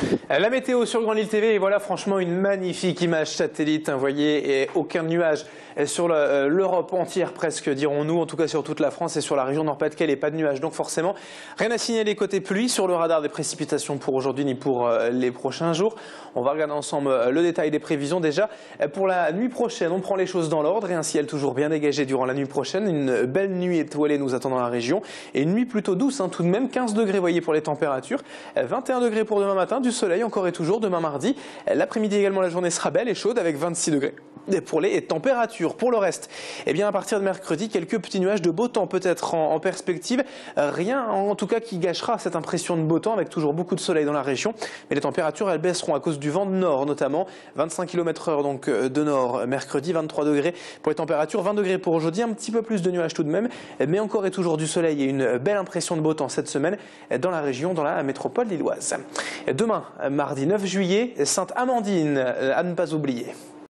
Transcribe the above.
La météo sur Grande Île TV, et voilà franchement une magnifique image satellite, vous voyez, et aucun nuage sur l'Europe entière presque, dirons-nous, en tout cas sur toute la France et sur la région Nord-Pas-de-Calais, pas de nuages, donc forcément rien à signaler côté pluie sur le radar des précipitations pour aujourd'hui ni pour les prochains jours. On va regarder ensemble le détail des prévisions. Déjà, pour la nuit prochaine, on prend les choses dans l'ordre et un ciel toujours bien dégagé durant la nuit prochaine. Une belle nuit étoilée nous attend dans la région et une nuit plutôt douce, tout de même, 15 degrés voyez pour les températures, 21 degrés pour demain matin, du soleil encore et toujours demain mardi. L'après-midi également, la journée sera belle et chaude avec 26 degrés. Et pour les températures, pour le reste, eh bien à partir de mercredi, quelques petits nuages de beau temps peut-être en perspective. Rien en tout cas qui gâchera cette impression de beau temps avec toujours beaucoup de soleil dans la région. Mais les températures elles baisseront à cause du vent de nord notamment. 25 km/h donc de nord mercredi, 23 degrés pour les températures, 20 degrés pour aujourd'hui. Un petit peu plus de nuages tout de même, mais encore et toujours du soleil et une belle impression de beau temps cette semaine dans la région, dans la métropole lilloise. Demain, mardi 9 juillet, Sainte Amandine, à ne pas oublier.